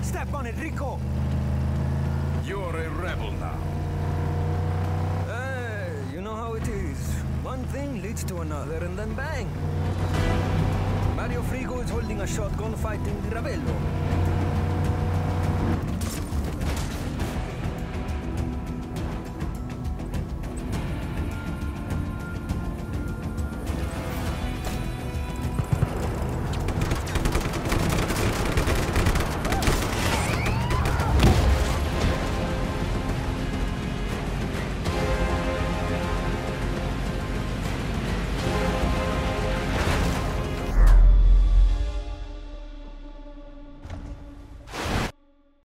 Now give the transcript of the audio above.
Step on it, Rico! You're a rebel now. Hey, you know how it is. One thing leads to another, and then bang! Mario Frigo is holding a shotgun fighting the Ravello.